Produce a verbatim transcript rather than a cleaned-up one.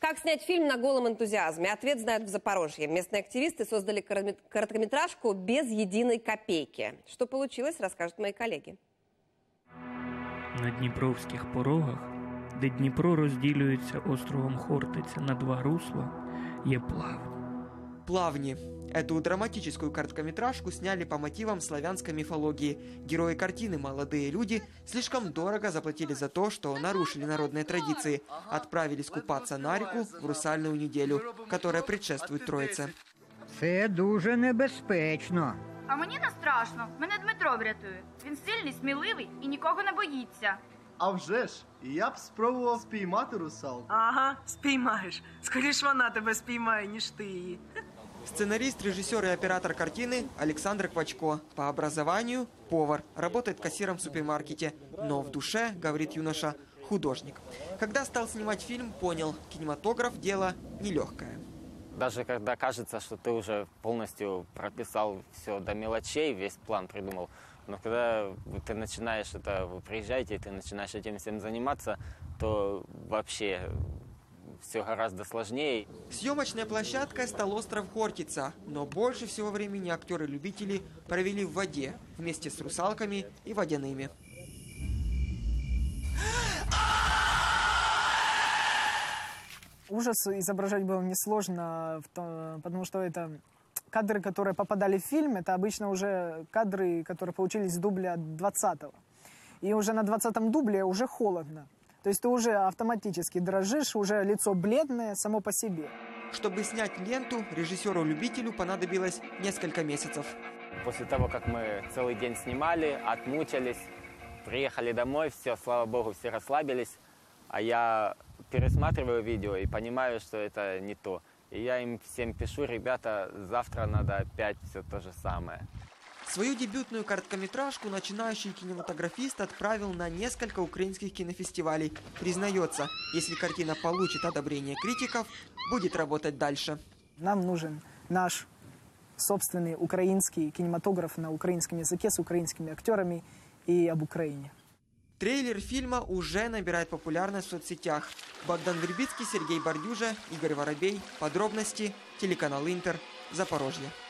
Как снять фильм на голом энтузиазме? Ответ знают в Запорожье. Местные активисты создали короткометражку без единой копейки. Что получилось, расскажут мои коллеги. На Дніпровських порогах, де Дніпро розділюється островом Хортиця на два русла, є плавні. Плавни. Эту драматическую короткометражку сняли по мотивам славянской мифологии. Герои картины, молодые люди, слишком дорого заплатили за то, что нарушили народные традиции. Отправились купаться на реку в русальную неделю, которая предшествует Троице. Це дуже небезпечно. А мені не страшно. Мене Дмитро врятує. Він сильний, сміливий і нікого не боїться. А вже ж, я б спробував спіймати русалку. Ага, спіймаєш. Скоріше вона тебе спіймає, ніж ти її. Сценарист, режиссер и оператор картины Александр Квачко. По образованию – повар, работает кассиром в супермаркете. Но в душе, говорит юноша, художник. Когда стал снимать фильм, понял – кинематограф – дело нелегкое. Даже когда кажется, что ты уже полностью прописал все до мелочей, весь план придумал, но когда ты начинаешь это, вы приезжаете, и ты начинаешь этим всем заниматься, то вообще все гораздо сложнее. Съемочной площадкой стал остров Хортица, но больше всего времени актеры-любители провели в воде вместе с русалками и водяными. Ужас изображать было несложно, потому что это кадры, которые попадали в фильм, это обычно уже кадры, которые получились с дубля двадцатого. И уже на двадцатом дубле уже холодно. То есть ты уже автоматически дрожишь, уже лицо бледное само по себе. Чтобы снять ленту, режиссеру-любителю понадобилось несколько месяцев. После того, как мы целый день снимали, отмучались, приехали домой, все, слава богу, все расслабились, а я пересматриваю видео и понимаю, что это не то. И я им всем пишу: ребята, завтра надо опять все то же самое. Свою дебютную короткометражку начинающий кинематографист отправил на несколько украинских кинофестивалей. Признается, если картина получит одобрение критиков, будет работать дальше. Нам нужен наш собственный украинский кинематограф на украинском языке с украинскими актерами и об Украине. Трейлер фильма уже набирает популярность в соцсетях. Богдан Вербицкий, Сергей Бордюжа, Игорь Воробей. Подробности. Телеканал Интер. Запорожье.